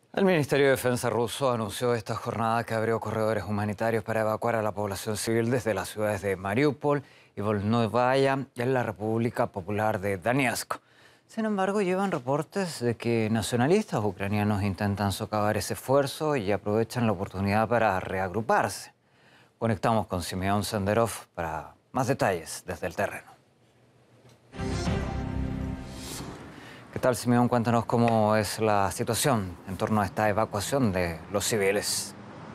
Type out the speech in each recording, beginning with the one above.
El Ministerio de Defensa ruso anunció esta jornada que abrió corredores humanitarios para evacuar a la población civil desde las ciudades de Mariupol y Volnovaya en la República Popular de Donetsk. Sin embargo, llevan reportes de que nacionalistas ucranianos intentan socavar ese esfuerzo y aprovechan la oportunidad para reagruparse. Conectamos con Simeón Senderov para más detalles desde el terreno. ¿Qué tal, Simeón? Cuéntanos cómo es la situación en torno a esta evacuación de los civiles.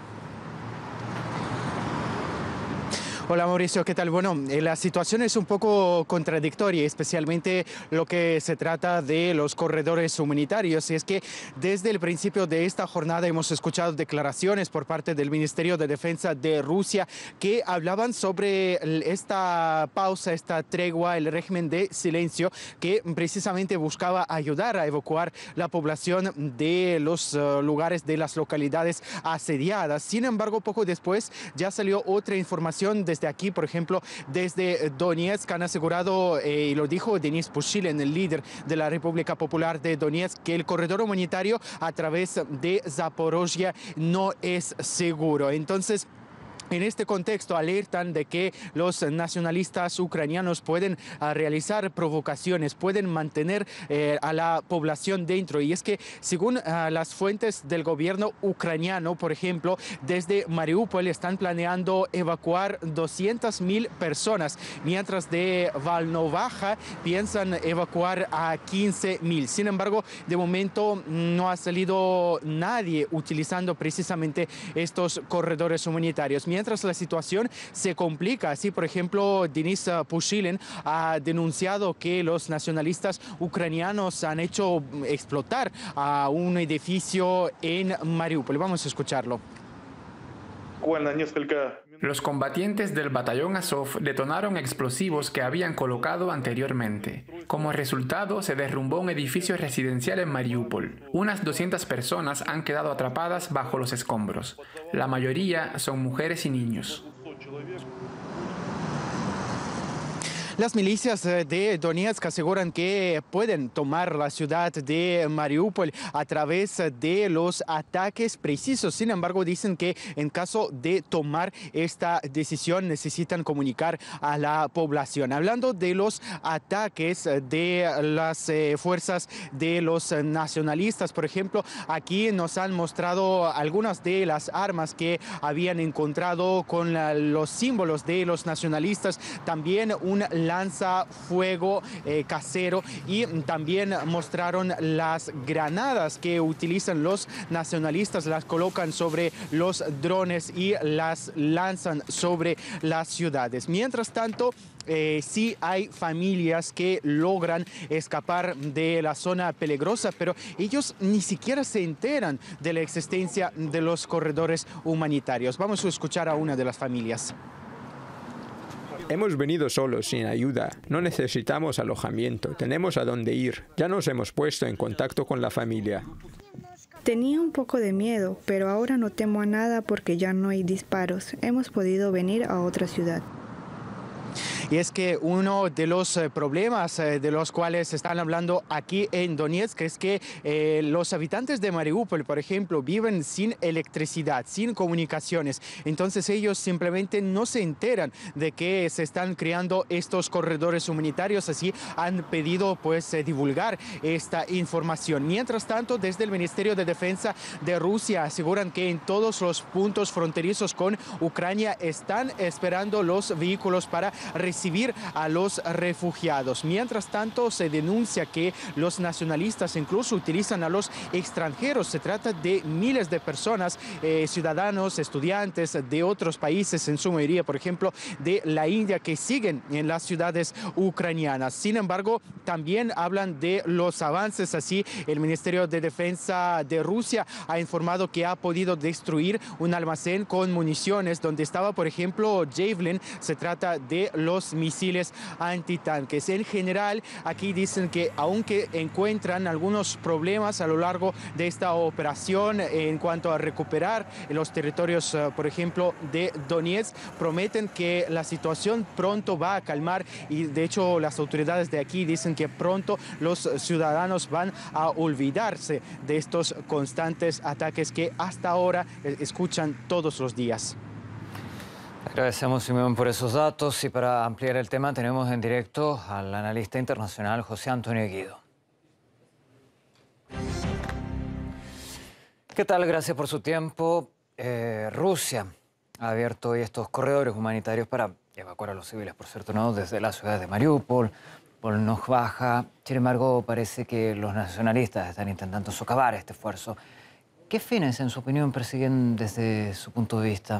Hola Mauricio, ¿qué tal? Bueno, la situación es un poco contradictoria, especialmente lo que se trata de los corredores humanitarios. Y es que desde el principio de esta jornada hemos escuchado declaraciones por parte del Ministerio de Defensa de Rusia que hablaban sobre esta pausa, esta tregua, el régimen de silencio que precisamente buscaba ayudar a evacuar la población de los lugares, de las localidades asediadas. Sin embargo, poco después ya salió otra información desde aquí, por ejemplo, desde Donetsk han asegurado, y lo dijo Denis Pushilin, el líder de la República Popular de Donetsk, que el corredor humanitario a través de Zaporozhia no es seguro. Entonces, en este contexto alertan de que los nacionalistas ucranianos pueden realizar provocaciones, pueden mantener a la población dentro. Y es que según las fuentes del gobierno ucraniano, por ejemplo, desde Mariupol están planeando evacuar 200.000 personas, mientras de Volnovaya piensan evacuar a 15.000. Sin embargo, de momento no ha salido nadie utilizando precisamente estos corredores humanitarios. Mientras la situación se complica, así por ejemplo, Denis Pushilin ha denunciado que los nacionalistas ucranianos han hecho explotar a un edificio en Mariupol. Vamos a escucharlo. Los combatientes del batallón Azov detonaron explosivos que habían colocado anteriormente. Como resultado, se derrumbó un edificio residencial en Mariupol. Unas 200 personas han quedado atrapadas bajo los escombros. La mayoría son mujeres y niños. Las milicias de Donetsk aseguran que pueden tomar la ciudad de Mariupol a través de los ataques precisos. Sin embargo, dicen que en caso de tomar esta decisión necesitan comunicar a la población. Hablando de los ataques de las fuerzas de los nacionalistas, por ejemplo, aquí nos han mostrado algunas de las armas que habían encontrado con los símbolos de los nacionalistas. También un lanzafuego casero y también mostraron las granadas que utilizan los nacionalistas, las colocan sobre los drones y las lanzan sobre las ciudades. Mientras tanto, sí hay familias que logran escapar de la zona peligrosa, pero ellos ni siquiera se enteran de la existencia de los corredores humanitarios. Vamos a escuchar a una de las familias. Hemos venido solos, sin ayuda. No necesitamos alojamiento. Tenemos a dónde ir. Ya nos hemos puesto en contacto con la familia. Tenía un poco de miedo, pero ahora no temo a nada porque ya no hay disparos. Hemos podido venir a otra ciudad. Y es que uno de los problemas de los cuales están hablando aquí en Donetsk es que los habitantes de Mariupol, por ejemplo, viven sin electricidad, sin comunicaciones. Entonces ellos simplemente no se enteran de que se están creando estos corredores humanitarios. Así han pedido divulgar esta información. Mientras tanto, desde el Ministerio de Defensa de Rusia aseguran que en todos los puntos fronterizos con Ucrania están esperando los vehículos para recibir a los refugiados. Mientras tanto, se denuncia que los nacionalistas incluso utilizan a los extranjeros. Se trata de miles de personas, ciudadanos, estudiantes de otros países, en su mayoría, por ejemplo, de la India, que siguen en las ciudades ucranianas. Sin embargo, también hablan de los avances. Así, el Ministerio de Defensa de Rusia ha informado que ha podido destruir un almacén con municiones donde estaba, por ejemplo, Javelin. Se trata de los los misiles antitanques. En general, aquí dicen que aunque encuentran algunos problemas a lo largo de esta operación en cuanto a recuperar los territorios, por ejemplo, de Donetsk, prometen que la situación pronto va a calmar y de hecho las autoridades de aquí dicen que pronto los ciudadanos van a olvidarse de estos constantes ataques que hasta ahora escuchan todos los días. Agradecemos, Simeón, por esos datos y para ampliar el tema tenemos en directo al analista internacional José Antonio Guido. ¿Qué tal? Gracias por su tiempo. Rusia ha abierto hoy estos corredores humanitarios para evacuar a los civiles, por cierto, ¿no? Desde la ciudad de Mariupol, Volnovaya. Sin embargo, parece que los nacionalistas están intentando socavar este esfuerzo. ¿Qué fines, en su opinión, persiguen desde su punto de vista?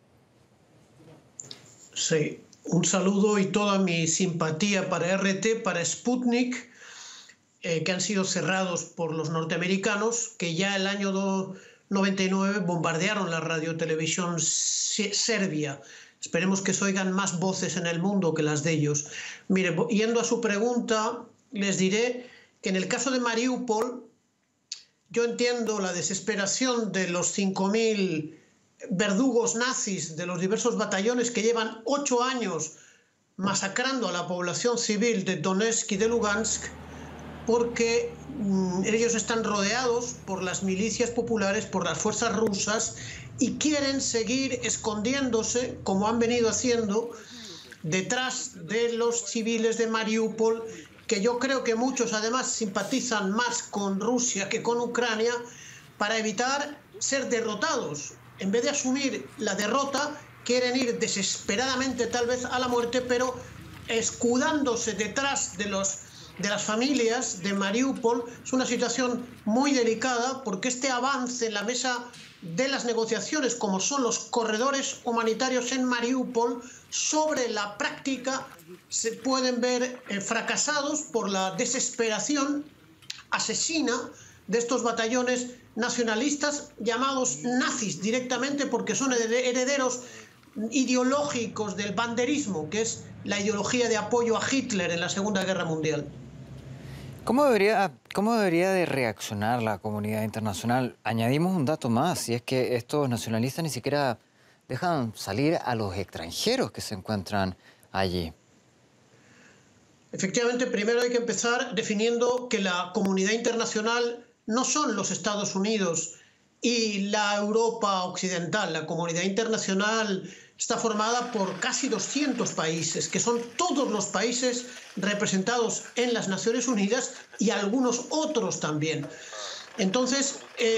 Sí, un saludo y toda mi simpatía para RT, para Sputnik, que han sido cerrados por los norteamericanos, que ya el año 99 bombardearon la radiotelevisión serbia. Esperemos que se oigan más voces en el mundo que las de ellos. Mire, yendo a su pregunta, les diré que en el caso de Mariupol, yo entiendo la desesperación de los 5.000 verdugos nazis de los diversos batallones que llevan 8 años masacrando a la población civil de Donetsk y de Lugansk, porque ellos están rodeados por las milicias populares, por las fuerzas rusas, y quieren seguir escondiéndose, como han venido haciendo, detrás de los civiles de Mariupol, que yo creo que muchos además simpatizan más con Rusia que con Ucrania, para evitar ser derrotados. En vez de asumir la derrota, quieren ir desesperadamente tal vez a la muerte, pero escudándose detrás de las familias de Mariupol. Es una situación muy delicada porque este avance en la mesa de las negociaciones, como son los corredores humanitarios en Mariupol, sobre la práctica se pueden ver fracasados por la desesperación asesina de estos batallones nacionalistas llamados nazis directamente, porque son herederos ideológicos del banderismo, que es la ideología de apoyo a Hitler en la Segunda Guerra Mundial. ¿Cómo debería de reaccionar la comunidad internacional? Añadimos un dato más, y es que estos nacionalistas ni siquiera dejan salir a los extranjeros que se encuentran allí. Efectivamente, primero hay que empezar definiendo que la comunidad internacional no son los Estados Unidos y la Europa occidental. La comunidad internacional está formada por casi 200 países, que son todos los países representados en las Naciones Unidas y algunos otros también. Entonces,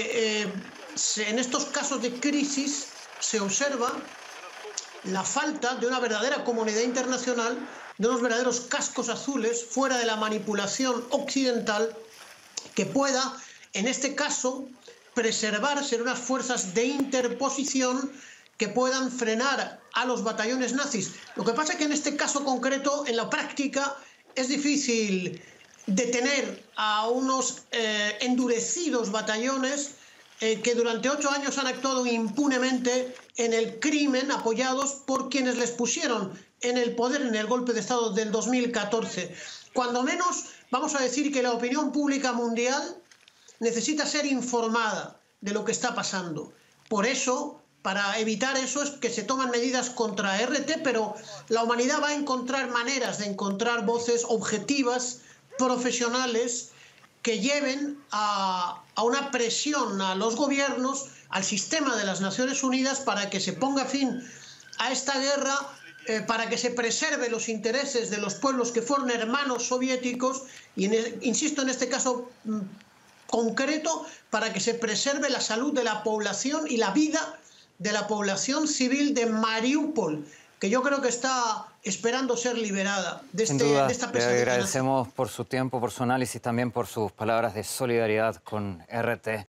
en estos casos de crisis se observa la falta de una verdadera comunidad internacional, de unos verdaderos cascos azules fuera de la manipulación occidental, que pueda, en este caso, preservarse unas fuerzas de interposición que puedan frenar a los batallones nazis. Lo que pasa es que en este caso concreto, en la práctica, es difícil detener a unos endurecidos batallones que durante 8 años han actuado impunemente en el crimen, apoyados por quienes les pusieron en el poder en el golpe de Estado del 2014. Cuando menos, vamos a decir que la opinión pública mundial necesita ser informada de lo que está pasando. Por eso, para evitar eso, es que se toman medidas contra RT, pero la humanidad va a encontrar maneras de encontrar voces objetivas, profesionales, que lleven a una presión a los gobiernos, al sistema de las Naciones Unidas, para que se ponga fin a esta guerra, para que se preserve los intereses de los pueblos que fueron hermanos soviéticos, y insisto en este caso concreto, para que se preserve la salud de la población y la vida de la población civil de Mariupol, que yo creo que está esperando ser liberada de esta pesadilla. Le agradecemos por su tiempo, por su análisis, también por sus palabras de solidaridad con RT.